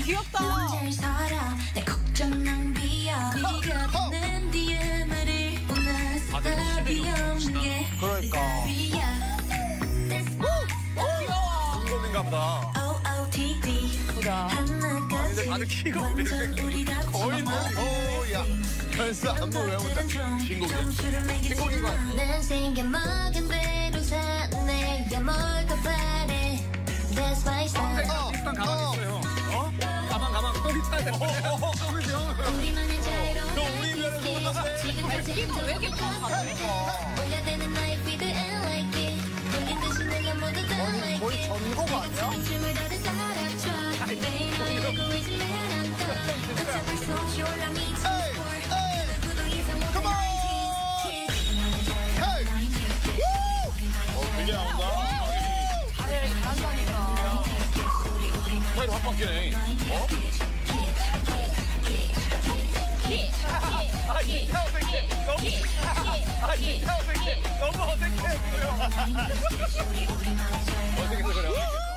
귀엽다. 그러니까. 이거인가 보다. 근데 다들 키가 거의 뭐. 야. 벌써 안무 외운다. 신곡이야. 신곡인 거 같아. 일단 가만히 있어요. 어? 가만. 거기 타야 돼. 우리 면에서 올랐어. 느낌도 왜 이렇게 좋아하지? 거의 전곡 아니야? 되게 나온다. 잘한다니까. 스타일 확 바뀌네. 어? 진짜 어색해. 너무 어색해. 어색해서 그래.